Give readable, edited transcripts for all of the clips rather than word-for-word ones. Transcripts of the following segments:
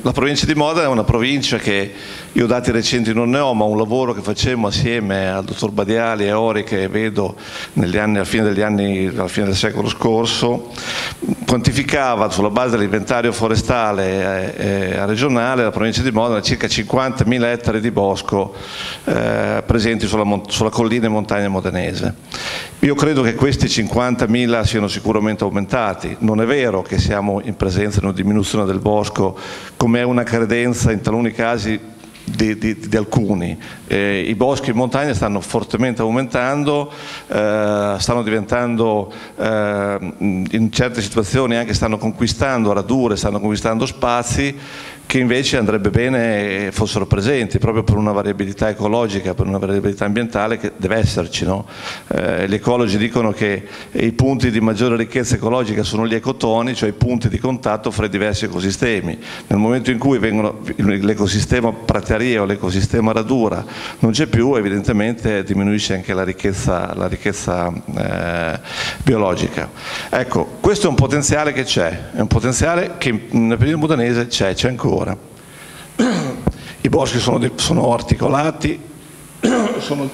la provincia di Modena è una provincia che io dati recenti non ne ho, ma un lavoro che facemmo assieme al dottor Badiali e Ori, che vedo negli anni, alla fine del secolo scorso, quantificava sulla base dell'inventario forestale regionale la provincia di Modena circa 50.000 ettari di bosco presenti sulla collina e montagna modenese. Io credo che questi 50.000 siano sicuramente aumentati. Non è vero che siamo in presenza di una diminuzione del bosco, come è una credenza in taluni casi di alcuni. I boschi in montagna stanno fortemente aumentando, stanno diventando in certe situazioni anche stanno conquistando radure, stanno conquistando spazi che invece andrebbe bene fossero presenti, proprio per una variabilità ecologica, per una variabilità ambientale che deve esserci, no? Gli ecologi dicono che i punti di maggiore ricchezza ecologica sono gli ecotoni, cioè i punti di contatto fra i diversi ecosistemi. Nel momento in cui l'ecosistema prateria o l'ecosistema radura non c'è più, evidentemente diminuisce anche la ricchezza biologica. Ecco, questo è un potenziale che c'è, è un potenziale che nel periodo modenese c'è ancora. I boschi sono articolati, sono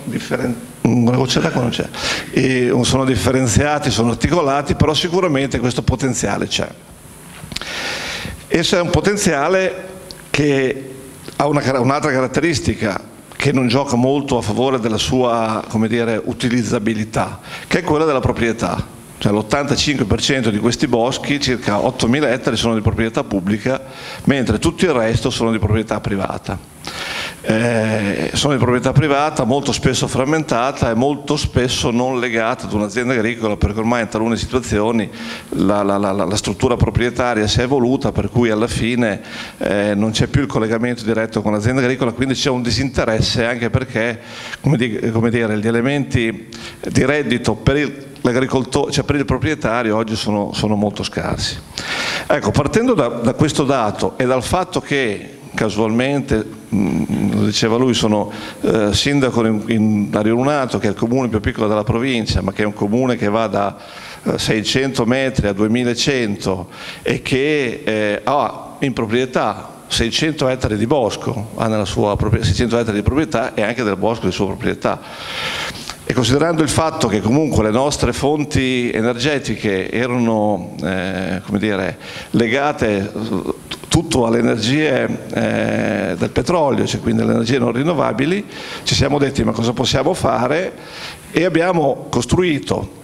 differenziati, sono articolati, però sicuramente questo potenziale c'è. Esso è un potenziale che ha un'altra caratteristica, che non gioca molto a favore della sua, come dire, utilizzabilità, che è quella della proprietà. Cioè l'85% di questi boschi, circa 8.000 ettari, sono di proprietà pubblica, mentre tutto il resto sono di proprietà privata. Sono di proprietà privata, molto spesso frammentata e molto spesso non legata ad un'azienda agricola, perché ormai in talune situazioni la struttura proprietaria si è evoluta, per cui alla fine non c'è più il collegamento diretto con l'azienda agricola, quindi c'è un disinteresse, anche perché, come dire, gli elementi di reddito per l'agricoltore, cioè per il proprietario, oggi sono molto scarsi. Ecco, partendo da questo dato e dal fatto che casualmente, lo diceva lui, sono sindaco in Ariorunato, che è il comune più piccolo della provincia, ma che è un comune che va da 600 metri a 2100 e che ha in proprietà 600 ettari di bosco, ha nella sua 600 ettari di proprietà e anche del bosco di sua proprietà. E considerando il fatto che comunque le nostre fonti energetiche erano come dire, legate tutto alle energie del petrolio, cioè quindi alle energie non rinnovabili, ci siamo detti ma cosa possiamo fare, e abbiamo costruito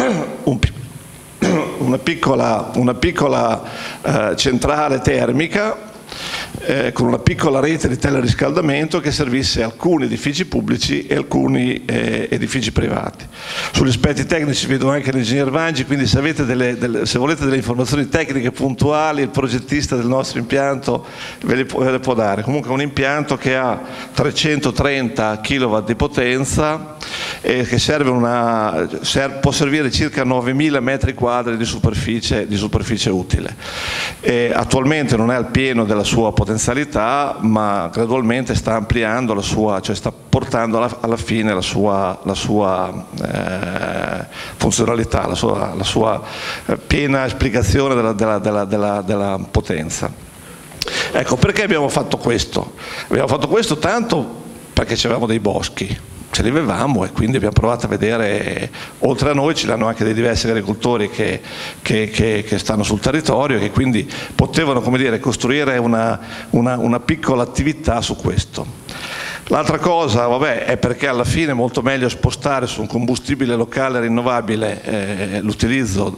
una piccola centrale termica con una piccola rete di teleriscaldamento che servisse alcuni edifici pubblici e alcuni edifici privati. Sugli aspetti tecnici vedo anche l'ingegner Vangi, quindi se avete se volete delle informazioni tecniche puntuali, il progettista del nostro impianto ve le può dare. Comunque è un impianto che ha 330 kW di potenza e che può servire circa 9.000 metri quadri di superficie utile. Attualmente non è al pieno della sua potenzialità, ma gradualmente sta ampliando la sua, cioè sta portando alla fine la sua funzionalità, la sua piena esplicazione della potenza. Ecco, perché abbiamo fatto questo? Abbiamo fatto questo tanto perché avevamo dei boschi, ce li avevamo, e quindi abbiamo provato a vedere, oltre a noi ce l'hanno anche dei diversi agricoltori che stanno sul territorio e che quindi potevano, come dire, costruire una piccola attività su questo. L'altra cosa, vabbè, è perché alla fine è molto meglio spostare su un combustibile locale rinnovabile l'utilizzo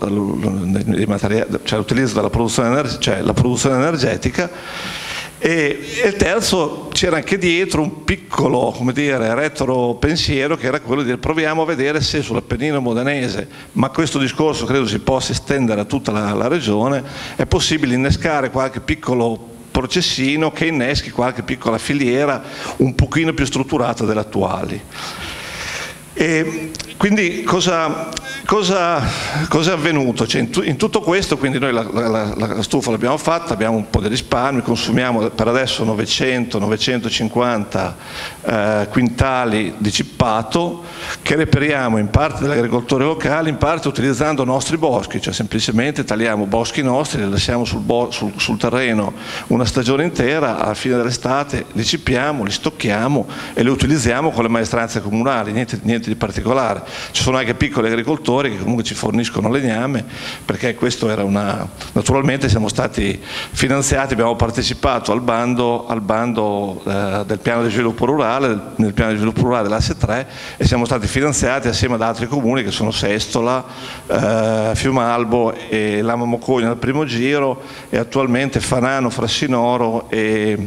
della produzione, cioè la produzione energetica. E il terzo, c'era anche dietro un piccolo, come dire, retro pensiero, che era quello di dire proviamo a vedere se sull'Appennino modenese, ma questo discorso credo si possa estendere a tutta la regione, è possibile innescare qualche piccolo processino che inneschi qualche piccola filiera un pochino più strutturata delle attuali. E Quindi cosa è avvenuto? Cioè, in tutto questo, quindi noi la stufa l'abbiamo fatta, abbiamo un po' di risparmi, consumiamo per adesso 900-950 quintali di cippato che reperiamo in parte dagli agricoltori locali, in parte utilizzando i nostri boschi, cioè semplicemente tagliamo boschi nostri, li lasciamo sul terreno una stagione intera, alla fine dell'estate li cippiamo, li stocchiamo e li utilizziamo con le maestranze comunali, niente di particolare. Ci sono anche piccoli agricoltori che comunque ci forniscono legname, perché questo era naturalmente siamo stati finanziati, abbiamo partecipato al bando del piano di sviluppo rurale, nel piano di sviluppo rurale dell'Asse 3, e siamo stati finanziati assieme ad altri comuni che sono Sestola, Fiumalbo e Lama Mocogna al primo giro, e attualmente Fanano, Frassinoro e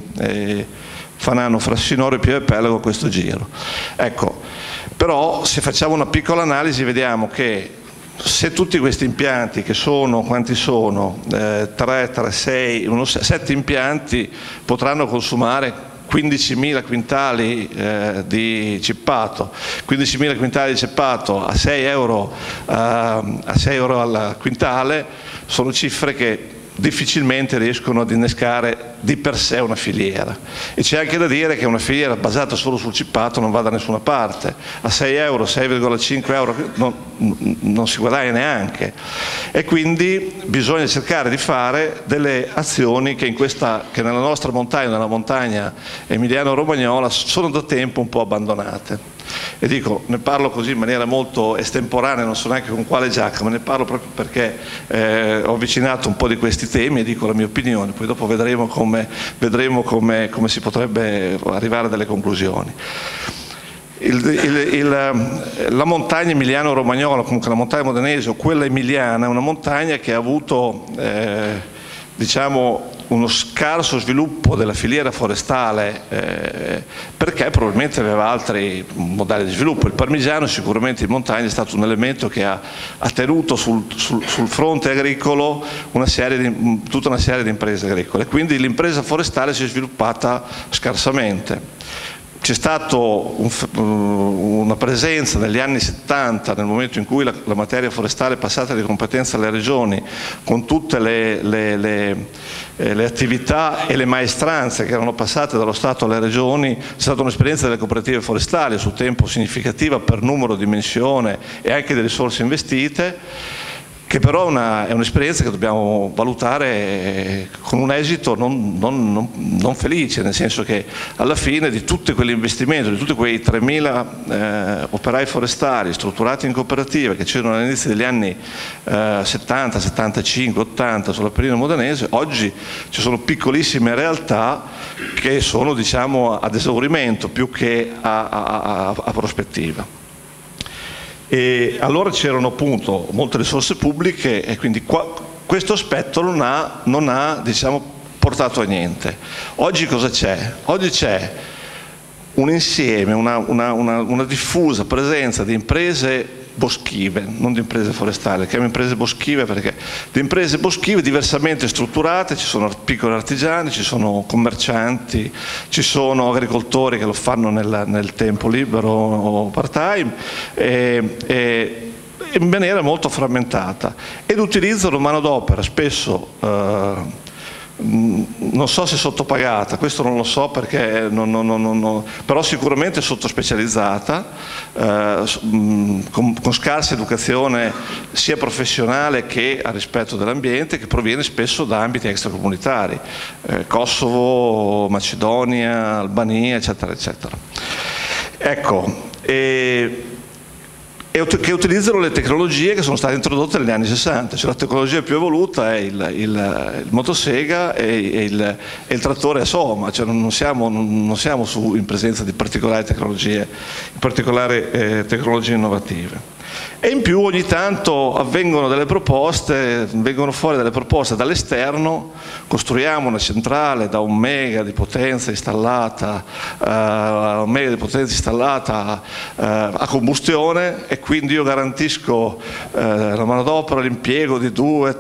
Pieve Pelago a questo giro. Ecco, però se facciamo una piccola analisi vediamo che se tutti questi impianti, che sono, quanti sono? 7 impianti potranno consumare 15.000 quintali di cippato, 15.000 quintali di cippato a 6 euro al quintale, sono cifre che difficilmente riescono ad innescare di per sé una filiera. E c'è anche da dire che una filiera basata solo sul cippato non va da nessuna parte. A 6 euro, 6,5 euro non si guadagna neanche, e quindi bisogna cercare di fare delle azioni che nella nostra montagna, nella montagna emiliano-romagnola, sono da tempo un po' abbandonate. E dico, ne parlo così in maniera molto estemporanea, non so neanche con quale giacca, ma ne parlo proprio perché ho avvicinato un po' di questi temi e dico la mia opinione, poi dopo vedremo come si potrebbe arrivare a delle conclusioni. La montagna emiliano-romagnola, comunque la montagna modenese o quella emiliana, è una montagna che ha avuto diciamo uno scarso sviluppo della filiera forestale perché probabilmente aveva altri modelli di sviluppo. Il parmigiano sicuramente in montagna è stato un elemento che ha tenuto sul fronte agricolo tutta una serie di imprese agricole, quindi l'impresa forestale si è sviluppata scarsamente. C'è stata una presenza negli anni 70, nel momento in cui la materia forestale è passata di competenza alle regioni, con tutte le attività e le maestranze che erano passate dallo Stato alle regioni. C'è stata un'esperienza delle cooperative forestali a suo tempo significativa per numero, dimensione e anche delle risorse investite, che però è un'esperienza che dobbiamo valutare con un esito non felice, nel senso che alla fine di tutto quell'investimento, di tutti quei 3.000 operai forestali strutturati in cooperative che c'erano all'inizio degli anni 70, 75, 80 sull'Appennino modenese, oggi ci sono piccolissime realtà che sono, diciamo, ad esaurimento più che a prospettiva. E allora c'erano appunto molte risorse pubbliche e quindi questo aspetto non ha diciamo, portato a niente. Oggi cosa c'è? Oggi c'è un insieme, una diffusa presenza di imprese boschive, non di imprese forestali, chiamo imprese boschive perché di imprese boschive diversamente strutturate. Ci sono piccoli artigiani, ci sono commercianti, ci sono agricoltori che lo fanno nel tempo libero o part-time in maniera molto frammentata, ed utilizzano manodopera spesso non so se sottopagata, questo non lo so perché però sicuramente sottospecializzata, con scarsa educazione sia professionale che a rispetto dell'ambiente, che proviene spesso da ambiti extracomunitari, Kosovo, Macedonia, Albania, eccetera, eccetera. Ecco, che utilizzano le tecnologie che sono state introdotte negli anni 60, cioè la tecnologia più evoluta è il motosega e il trattore a soma, cioè non siamo in presenza di particolari tecnologie innovative. E in più ogni tanto vengono fuori delle proposte dall'esterno. Costruiamo una centrale da 1 mega di potenza installata a combustione, e quindi io garantisco la manodopera, l'impiego di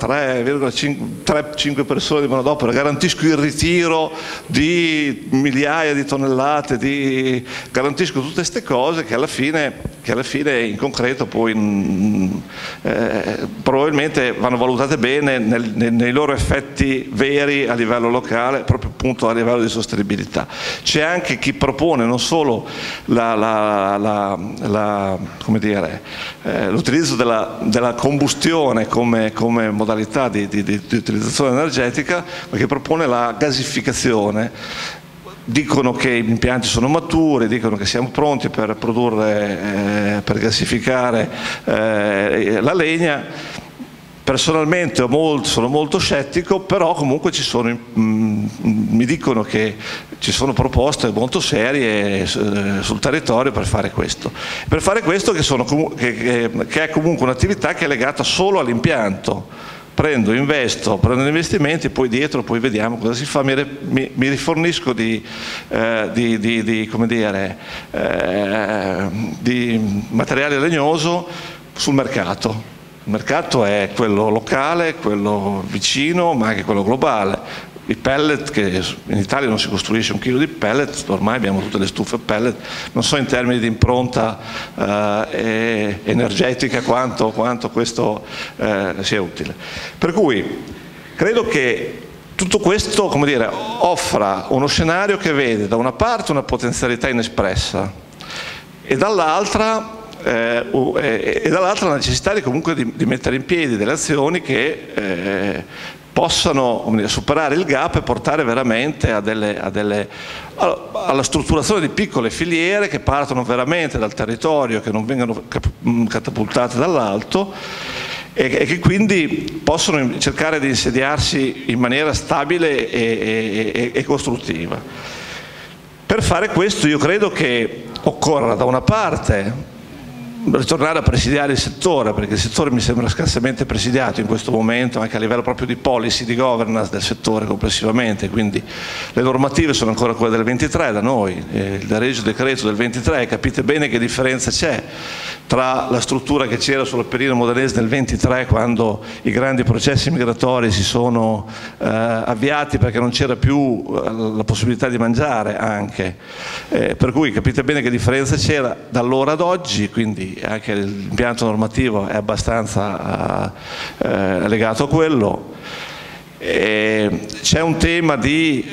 2-3,5 persone di manodopera, garantisco il ritiro di migliaia di tonnellate, garantisco tutte queste cose che alla fine che alla fine in concreto poi probabilmente vanno valutate bene nei loro effetti veri a livello locale, proprio appunto a livello di sostenibilità. C'è anche chi propone non solo l'utilizzo della combustione come modalità di utilizzazione energetica, ma che propone la gasificazione. Dicono che gli impianti sono maturi, dicono che siamo pronti per produrre, per gasificare la legna. Personalmente sono molto scettico, però comunque mi dicono che ci sono proposte molto serie sul territorio per fare questo. Per fare questo che è comunque un'attività che è legata solo all'impianto. Prendo investimenti, poi dietro vediamo cosa si fa, mi rifornisco di materiale legnoso sul mercato. Il mercato è quello locale, quello vicino, ma anche quello globale. I pellet, che in Italia non si costruisce un chilo di pellet, ormai abbiamo tutte le stufe pellet, non so in termini di impronta energetica quanto questo sia utile. Per cui credo che tutto questo, offra uno scenario che vede da una parte una potenzialità inespressa e dall'altra la necessità di mettere in piedi delle azioni che possano superare il gap e portare veramente alla strutturazione di piccole filiere che partono veramente dal territorio, che non vengano catapultate dall'alto e che quindi possono cercare di insediarsi in maniera stabile e costruttiva. Per fare questo io credo che occorra da una parte ritornare a presidiare il settore, perché il settore mi sembra scarsamente presidiato in questo momento, anche a livello proprio di policy, di governance del settore complessivamente, quindi le normative sono ancora quelle del 23 da noi, il regio decreto del 23, capite bene che differenza c'è tra la struttura che c'era sulla Appennino modenese nel 23, quando i grandi processi migratori si sono avviati perché non c'era più la possibilità di mangiare anche, per cui capite bene che differenza c'era da allora ad oggi, quindi anche l'impianto normativo è abbastanza legato a quello. C'è un tema di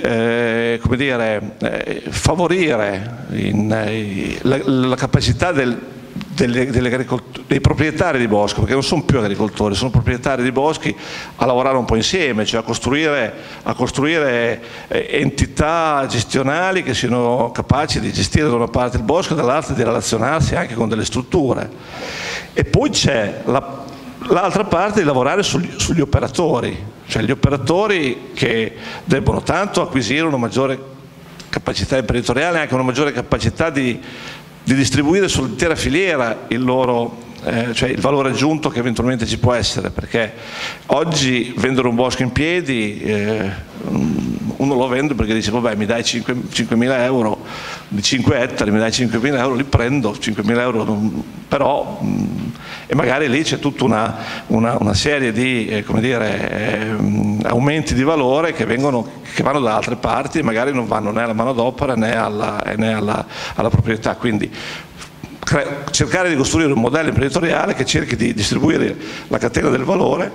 favorire la capacità dei proprietari di bosco, perché non sono più agricoltori, sono proprietari di boschi, a lavorare un po' insieme, cioè a costruire entità gestionali che siano capaci di gestire da una parte il bosco e dall'altra di relazionarsi anche con delle strutture. E poi c'è l'altra parte di lavorare sugli operatori, cioè gli operatori che debbono tanto acquisire una maggiore capacità imprenditoriale e anche una maggiore capacità di distribuire sull'intera filiera cioè il valore aggiunto che eventualmente ci può essere, perché oggi vendere un bosco in piedi uno lo vende perché dice vabbè mi dai 5.000 euro di 5 ettari, mi dai 5.000 euro, li prendo, 5.000 euro però e magari lì c'è tutta una serie di aumenti di valore che vanno da altre parti e magari non vanno né alla manodopera né alla proprietà, quindi cercare di costruire un modello imprenditoriale che cerchi di distribuire la catena del valore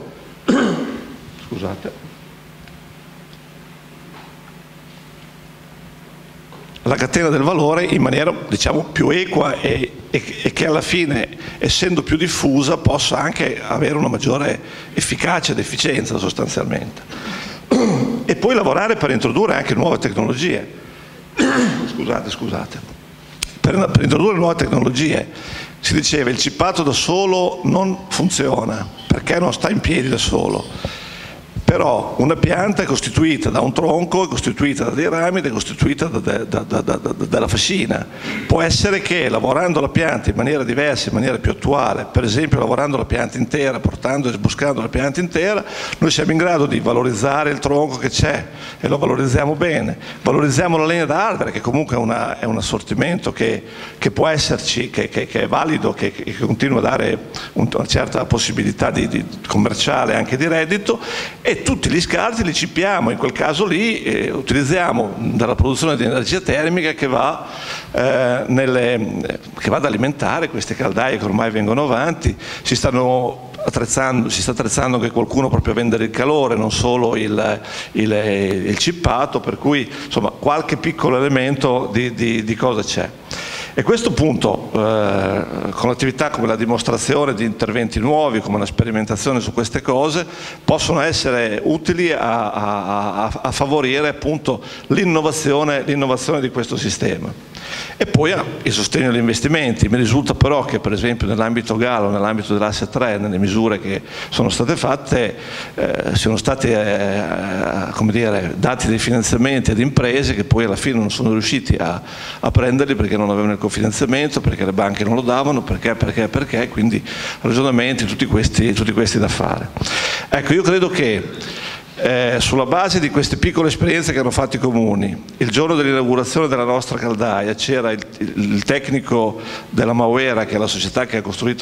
in maniera più equa e che alla fine, essendo più diffusa, possa anche avere una maggiore efficacia ed efficienza sostanzialmente. E poi lavorare per introdurre anche nuove tecnologie. Per introdurre nuove tecnologie, si diceva il cippato da solo non funziona perché non sta in piedi da solo, però una pianta è costituita da un tronco, è costituita da dei rami ed è costituita dalla fascina. Può essere che lavorando la pianta in maniera diversa, in maniera più attuale, per esempio lavorando la pianta intera, portando e sboscando la pianta intera, noi siamo in grado di valorizzare il tronco che c'è e lo valorizziamo bene. Valorizziamo la legna da albero, che comunque è un assortimento che può esserci, che è valido, che continua a dare una certa possibilità di commerciale, anche di reddito, e tutti gli scarti li cipiamo, in quel caso lì utilizziamo dalla produzione di energia termica che va ad alimentare queste caldaie che ormai vengono avanti. Si sta attrezzando anche qualcuno proprio a vendere il calore, non solo il cippato, per cui insomma qualche piccolo elemento di cosa c'è. E questo punto, con attività come la dimostrazione di interventi nuovi, come la sperimentazione su queste cose, possono essere utili a favorire appunto l'innovazione di questo sistema. E poi il sostegno agli investimenti. Mi risulta però che per esempio nell'ambito Gallo, nell'ambito dell'Asse 3, nelle misure che sono state fatte, siano stati come dire, dati dei finanziamenti ad imprese che poi alla fine non sono riusciti a prenderli perché non avevano il cofinanziamento, perché le banche non lo davano, perché, quindi ragionamenti tutti questi da fare. Ecco, io credo che sulla base di queste piccole esperienze che hanno fatto i comuni, il giorno dell'inaugurazione della nostra caldaia c'era il tecnico della Mauera, che è la società che ha costruito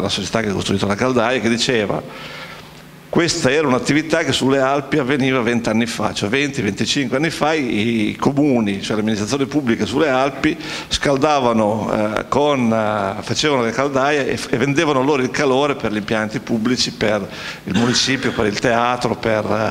la caldaia, che diceva: questa era un'attività che sulle Alpi avveniva 20 anni fa, cioè 20-25 anni fa i comuni, cioè le amministrazioni pubbliche sulle Alpi scaldavano, facevano le caldaie e vendevano loro il calore per gli impianti pubblici, per il municipio, per il teatro, per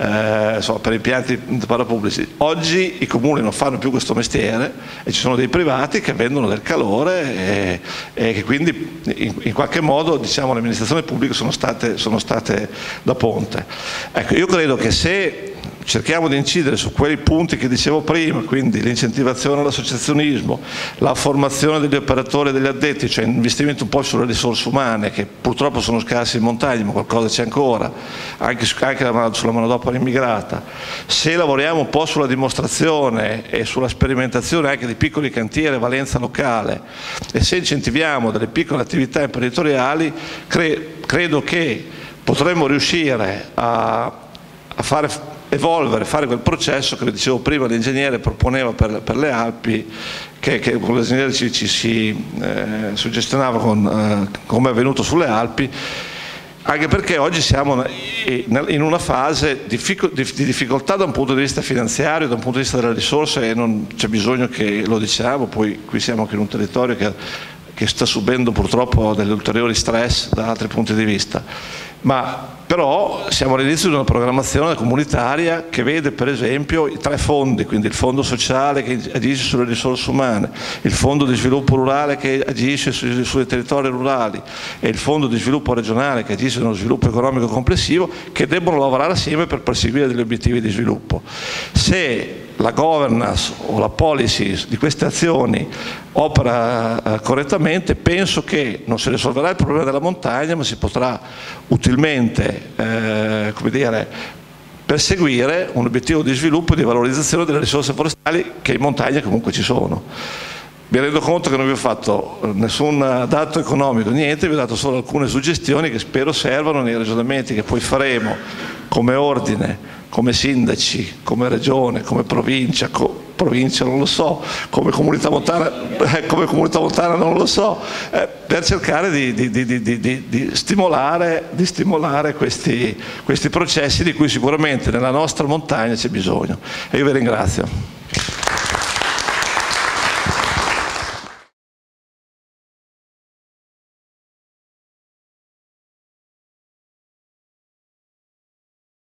impianti parapubblici. Oggi i comuni non fanno più questo mestiere e ci sono dei privati che vendono del calore e che quindi in qualche modo, diciamo, le amministrazioni pubbliche sono state da ponte. Ecco, io credo che se cerchiamo di incidere su quei punti che dicevo prima, quindi l'incentivazione all'associazionismo, la formazione degli operatori e degli addetti, cioè investimento un po' sulle risorse umane che purtroppo sono scarse in montagna, ma qualcosa c'è ancora, anche sulla manodopera immigrata, se lavoriamo un po' sulla dimostrazione e sulla sperimentazione anche di piccoli cantieri a valenza locale e se incentiviamo delle piccole attività imprenditoriali, credo che potremmo riuscire a fare evolvere, fare quel processo che dicevo prima l'ingegnere proponeva per le Alpi, che l'ingegnere ci si suggestionava come è avvenuto sulle Alpi, anche perché oggi siamo in una fase di difficoltà da un punto di vista finanziario, da un punto di vista delle risorse, e non c'è bisogno che lo diciamo, poi qui siamo anche in un territorio che sta subendo purtroppo degli ulteriori stress da altri punti di vista. Però siamo all'inizio di una programmazione comunitaria che vede per esempio i 3 fondi, quindi il fondo sociale che agisce sulle risorse umane, il fondo di sviluppo rurale che agisce sui territori rurali e il fondo di sviluppo regionale che agisce sullo sviluppo economico complessivo, che debbono lavorare assieme per perseguire degli obiettivi di sviluppo. Se la governance o la policy di queste azioni opera correttamente, penso che non si risolverà il problema della montagna, ma si potrà utilmente come dire, perseguire un obiettivo di sviluppo e di valorizzazione delle risorse forestali che in montagna comunque ci sono. Mi rendo conto che non vi ho fatto nessun dato economico, niente, vi ho dato solo alcune suggestioni che spero servano nei ragionamenti che poi faremo come ordine, come sindaci, come regione, come provincia non lo so, come comunità montana non lo so, per cercare di stimolare questi processi di cui sicuramente nella nostra montagna c'è bisogno. E io vi ringrazio.